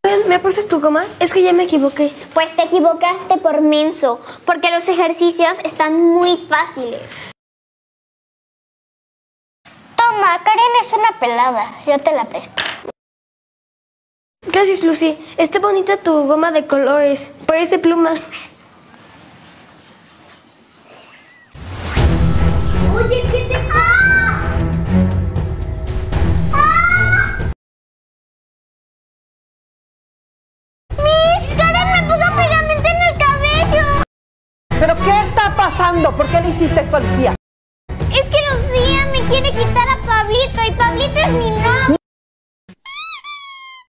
¿Me prestas tu goma? Es que ya me equivoqué. Pues te equivocaste por menso, porque los ejercicios están muy fáciles. Toma, Karen es una pelada. Yo te la presto. Gracias, Lucy. Está bonita tu goma de colores. Parece pluma. Oye, ¿qué te... ¡Ah! ¡Ah! ¡Miss! ¡Karen me puso pegamento en el cabello! ¿Pero qué está pasando? ¿Por qué le hiciste esto a Lucía? Es que Lucía me quiere quitar a Pablito y Pablito es mi novio.